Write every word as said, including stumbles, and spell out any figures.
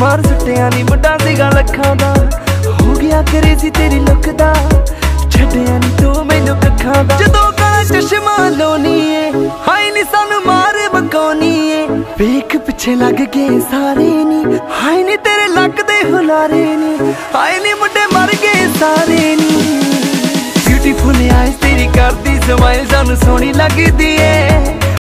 मार सुटिया नी मुंडा सीगा लखां दा हो गया करे सी तेरी लुक दा छड्डिया नी तू मैनू कखां दा जदों काला चश्मा लाउनी ए हाय नी सानू मार बकाउनी ए वेख पिछे लग गए सारे नी हाय नी तेरे लगदे हुलारे नी हाय नी मुंडे मर गए सारे नी ब्यूटीफुल आईज तेरी करदी स्माइल सानू सोहनी लगदी ए